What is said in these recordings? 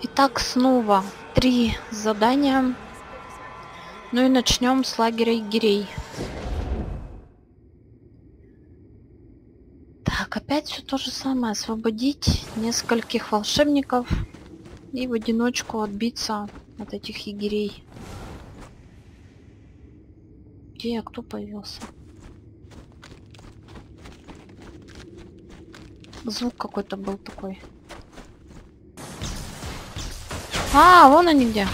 Итак, снова 3 задания. Ну и начнем с лагеря егерей. Так, опять все то же самое. Освободить нескольких волшебников и в одиночку отбиться от этих егерей. Где я? Кто появился? Звук какой-то был такой. А, вон они где.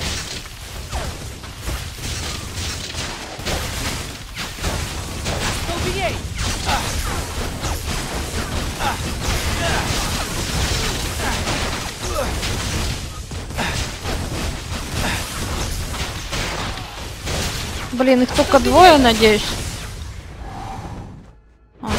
Блин, их только двое, надеюсь. Ага.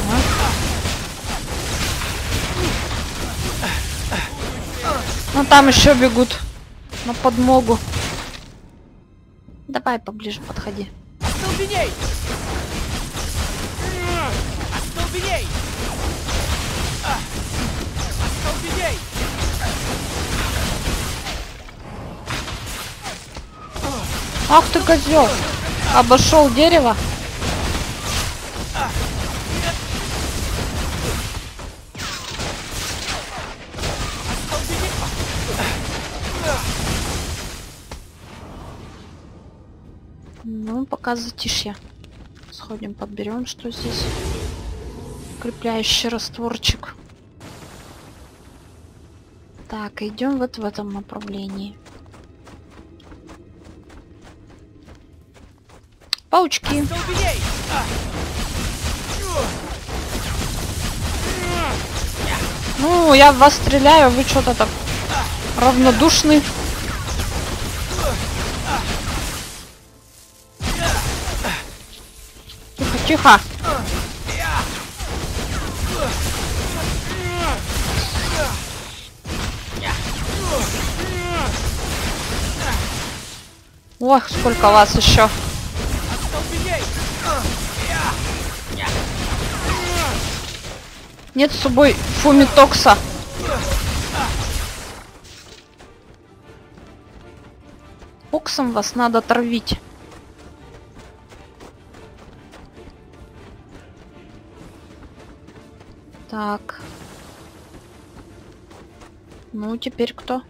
Ну там еще бегут на подмогу. Давай поближе подходи. Остолбеней! Остолбеней! Остолбеней! Ах ты козел! Обошел дерево. Ну, пока затишье. Сходим, подберем, что здесь. Укрепляющий растворчик. Так, идем вот в этом направлении. Паучки. Ну, я в вас стреляю, вы что-то так равнодушны. Тихо, тихо. Ох, сколько вас еще. Нет с собой фумитокса. Оксом вас надо травить. Так. Ну, теперь кто?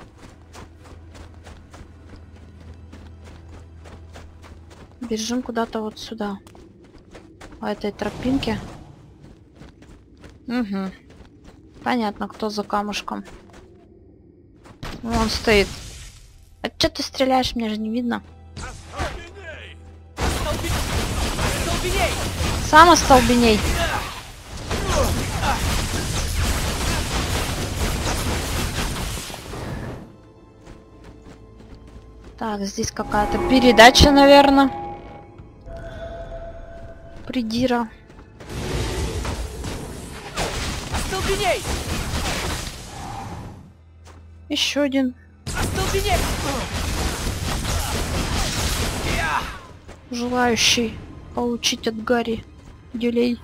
Бежим куда-то вот сюда. По этой тропинке. Угу. Понятно, кто за камушком. Вон стоит. А чё ты стреляешь? Мне же не видно. Сам остолбеней. Так, здесь какая-то передача, наверное. Придира. Остолбеней! Еще один. Остолбеней! Желающий получить от Гарри дюлей.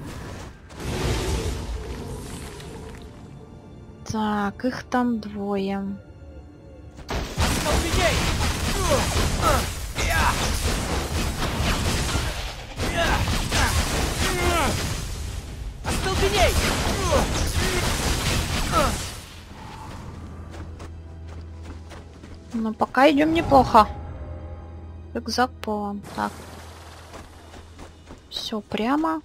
Так, их там двое. Остолбеней! Остолбеней! Но пока идем неплохо. Рюкзак полон. Так. Все прямо.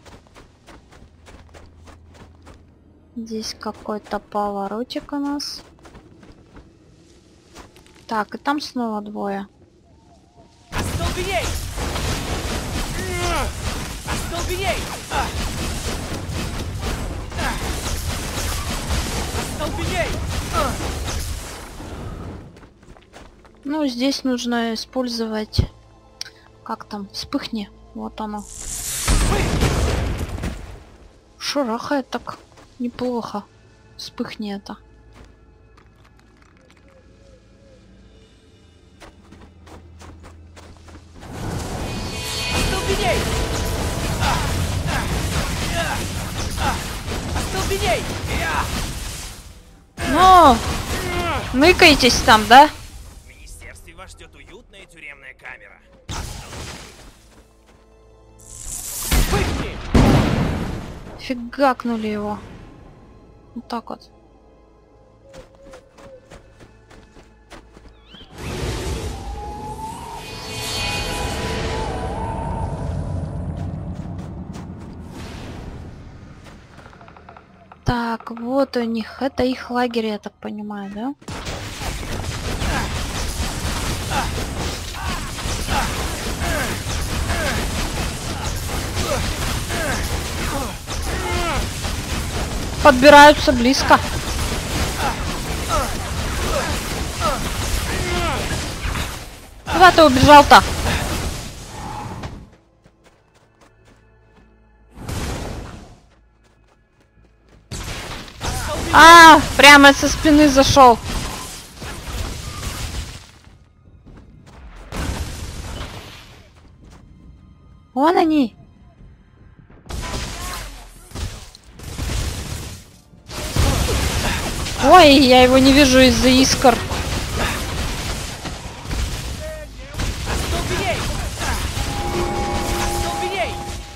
Здесь какой-то поворотик у нас. Так, и там снова двое. Остолбеней! Остолбеней! Остолбеней! Ну, здесь нужно использовать... Как там? Вспыхни. Вот оно. Шарахает так неплохо. Вспыхни это. Остолбеней! Остолбеней! Но! Ныкаетесь там, да? В министерстве вас ждет уютная тюремная камера. Выкни! Фигакнули его. Вот так вот. Так, вот у них. Это их лагерь, я так понимаю, да? Подбираются близко. Куда ты убежал-то? А, прямо со спины зашел. Вон они. Ой, я его не вижу из-за искр. Остолбеней! Остолбеней!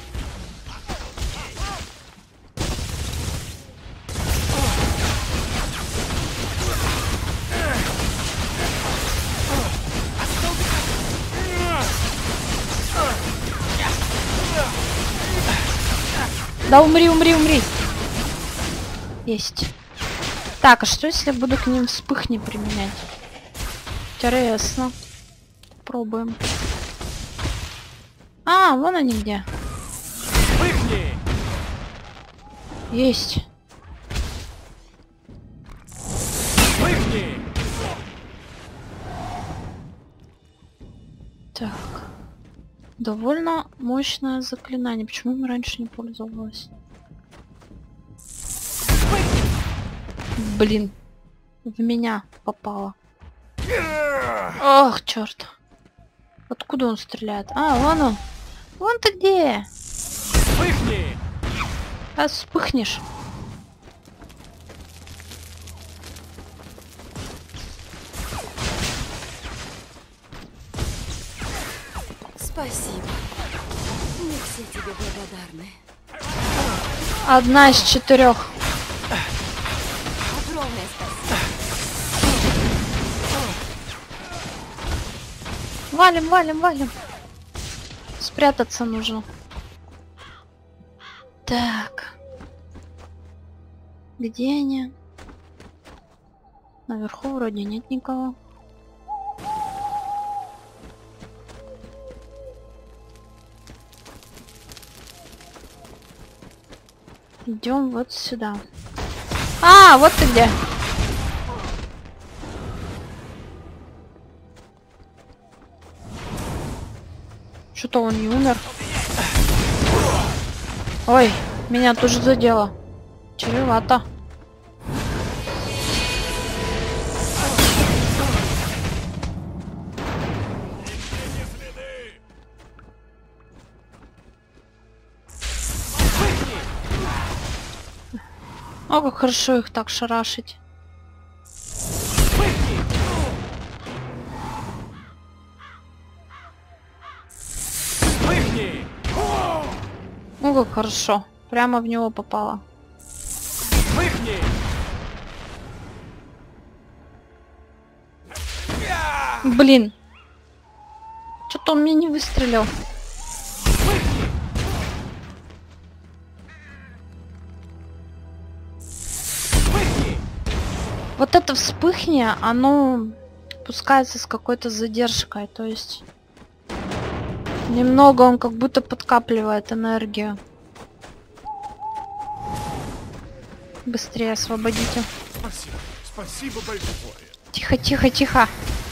Да умри, умри, умри. Есть. Так, а что если я буду к ним вспыхни применять? Интересно. Пробуем. А, вон они где. Выкни! Есть. Выкни! Так. Довольно мощное заклинание. Почему им раньше не пользовалась? Блин. В меня попало. Ох, черт. Откуда он стреляет? А, вон он. Вон ты где? Выкни! А вспыхнешь. Спасибо. Мы все тебе благодарны. Одна из 4. Огромное спасибо. Валим, валим, валим. Спрятаться нужно. Так. Где они? Наверху вроде нет никого. Идем вот сюда. А, вот ты где. Что-то он не умер. Ой, меня тоже задело. Чревато. О, как хорошо их так шарашить. Выкни! Ну как хорошо. Прямо в него попало. Выкни! Блин. Что-то он мне не выстрелил. Вот это вспыхни, оно пускается с какой-то задержкой, то есть немного он как будто подкапливает энергию. Быстрее освободите. Спасибо. Спасибо большое. Тихо, тихо, тихо.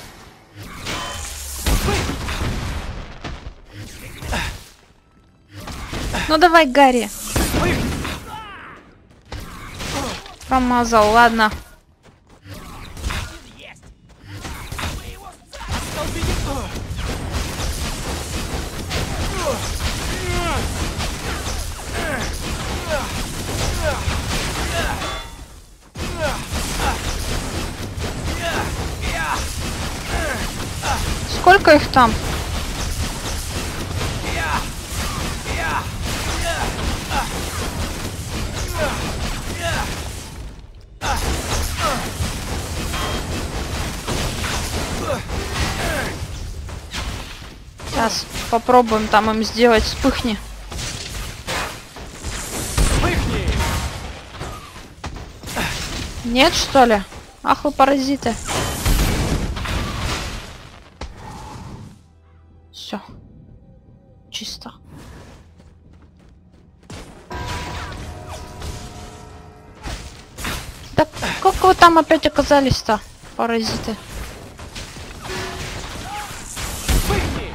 Ну давай, Гарри. Промазал, ладно. сколько их там? Сейчас попробуем там им сделать вспыхни. Вспыхни! Нет, что ли? Ах вы паразиты. Все. Чисто. Да как вы там опять оказались-то, паразиты? Вспыхни!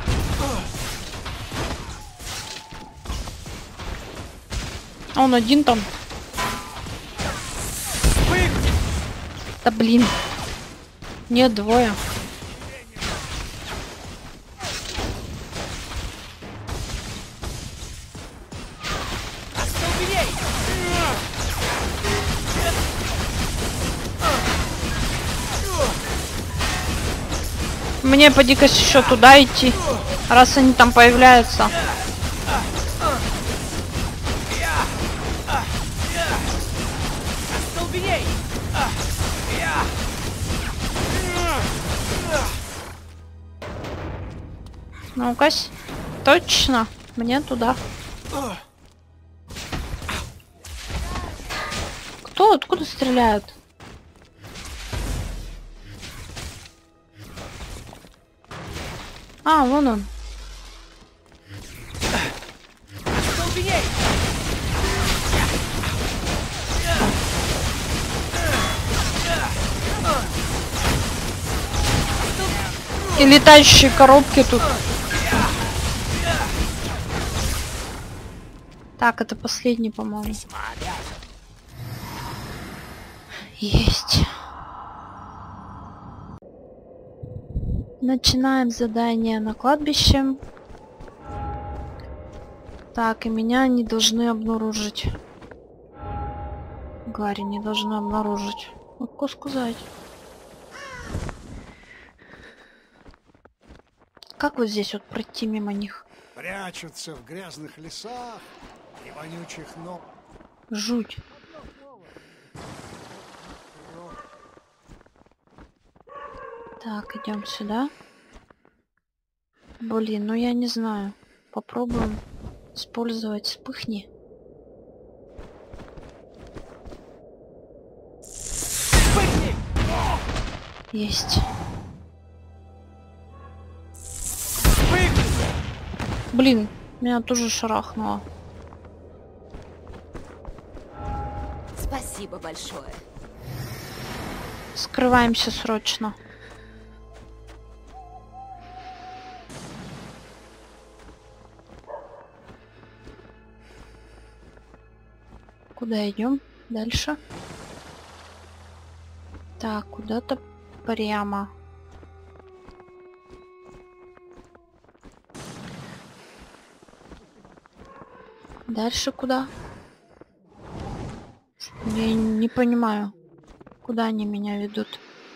А он один там. Вспыхни! Да блин. Нет, двое. Остолбеней! Мне поди-ка еще туда идти, раз они там появляются. Остолбеней! Ну-ка, точно, мне туда. Кто? Откуда стреляют? А, вон он. Остолбеней! И летающие коробки тут. Так, это последний, по-моему. Есть. Начинаем задание на кладбище. Так, и меня не должны обнаружить. Гарри не должны обнаружить. Легко сказать. Как вот здесь вот пройти мимо них? Прячутся в грязных лесах и вонючих ног. Жуть. Так, идем сюда. Блин, ну я не знаю. Попробуем использовать вспыхни. Вспыхни! Есть. Вспыхни! Блин, меня тоже шарахнуло. Спасибо большое. Скрываемся срочно. Куда идем? Дальше. Так, куда-то прямо. Дальше куда? Я не понимаю, куда они меня ведут.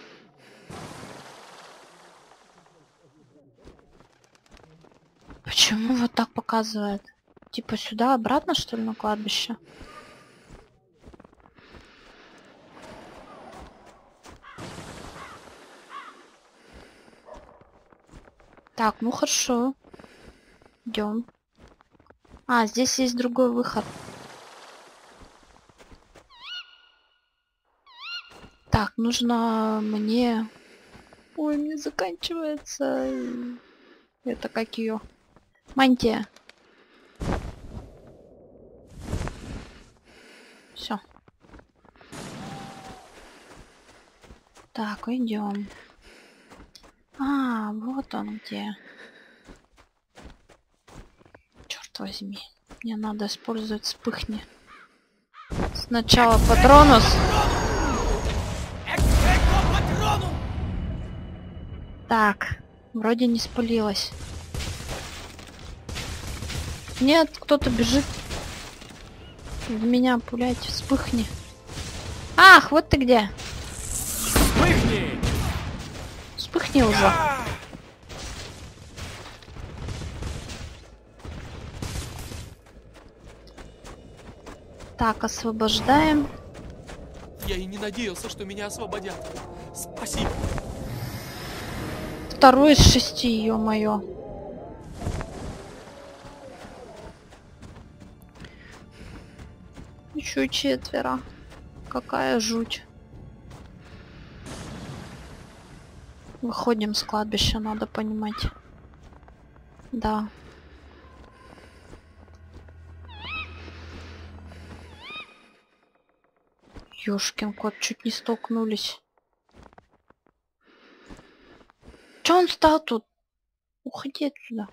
Почему вот так показывает? Типа сюда, обратно, что ли, на кладбище? Так, ну хорошо. Идем. А, здесь есть другой выход. Так, нужно мне... Ой, мне заканчивается... Это как ее? Мантия. Все. Так, идем. А, вот он где. Черт возьми. Мне надо использовать вспыхни. Сначала патронус. Так, вроде не спалилась. Нет, кто-то бежит. В меня пулять, вспыхни. Ах, вот ты где. Вспыхни! Вспыхни уже. Так, освобождаем. Я и не надеялся, что меня освободят. Спасибо. Второй из 6, ё-моё. Еще 4. Какая жуть. Выходим с кладбища, надо понимать. Да. Ёшкин кот, чуть не столкнулись. Чё он стал тут? Уходи отсюда.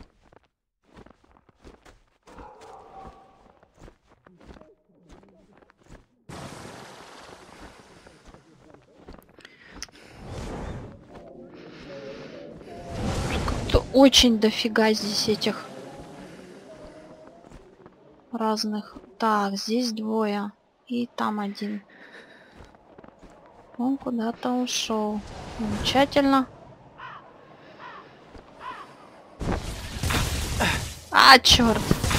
Как-то очень дофига здесь этих разных. Так, здесь 2. И там 1. Он куда-то ушел. Замечательно. А, черт!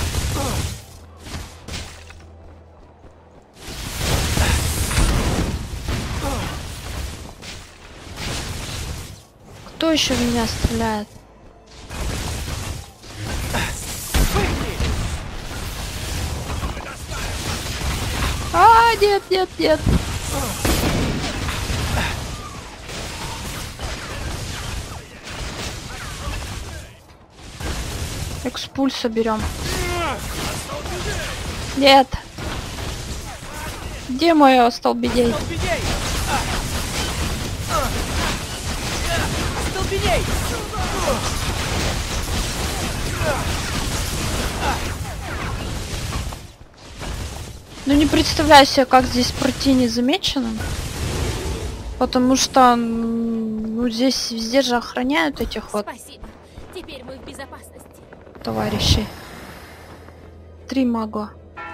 Кто еще в меня стреляет? А, нет, нет, нет. Экспульса берем. Нет. Где мой столбидей? Столбеней! Столбеней! Ну не представляю себе, как здесь пройти незамеченным. Потому что ну, здесь везде же охраняют этих вот Спасибо. Теперь мы в безопасности. товарищей. 3 мага.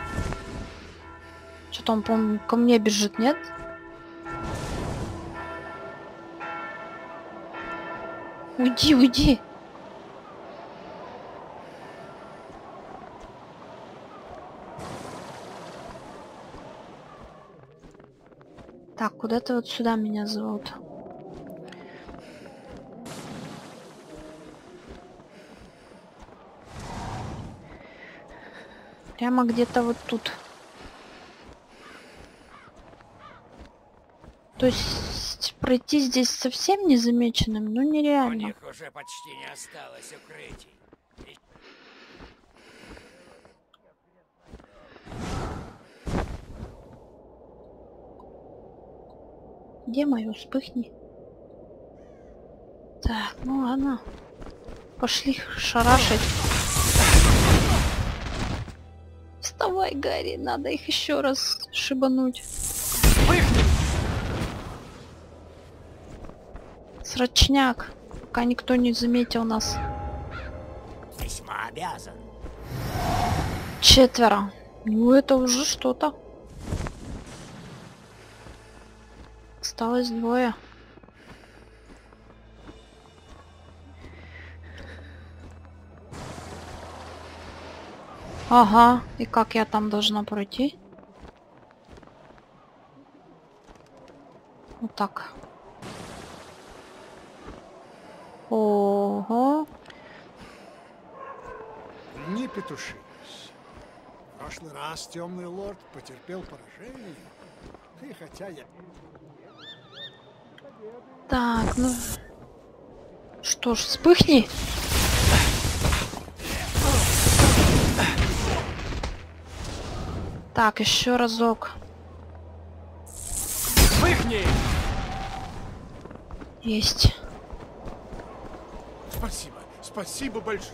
Что-то он, по-моему, ко мне бежит, нет? Уйди, уйди. Так, куда-то вот сюда меня зовут. Прямо где-то вот тут. То есть пройти здесь совсем незамеченным, ну У нереально. них уже почти не осталось укрытий. Где мое вспыхни? Так, ну ладно. Пошли шарашить. Вставай, Гарри, надо их еще раз шибануть. Срочняк, пока никто не заметил нас. Весьма обязан. 4. Ну это уже что-то. Осталось 2. Ага, и как я там должна пройти? Вот так. Ого. Не петушись. В прошлый раз темный лорд потерпел поражение. И хотя я... Так, ну... Что ж, вспыхни. Так, еще разок. Вспыхни! Есть. Спасибо. Спасибо большое.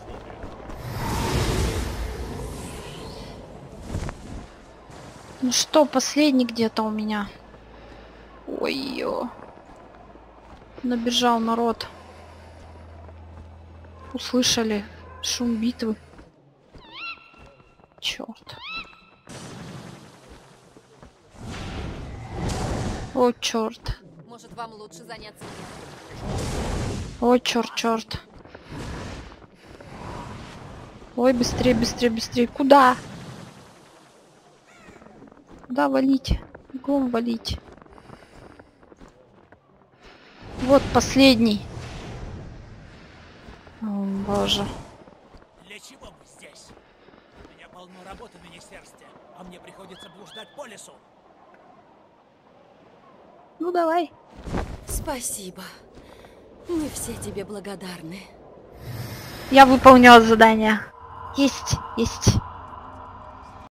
Ну что, последний где-то у меня. Ой-ё. Набежал народ. Услышали шум битвы. Черт. О, черт. Может, вам лучше заняться? Ой, черт, черт. Ой, быстрее, быстрее, быстрее. Куда? Куда валить? Углом валить. Вот последний. О, боже. Для чего мы здесь? У меня полно работы в министерстве, а мне приходится блуждать по лесу. Ну давай. Спасибо. Мы все тебе благодарны. Я выполнила задание. Есть, есть.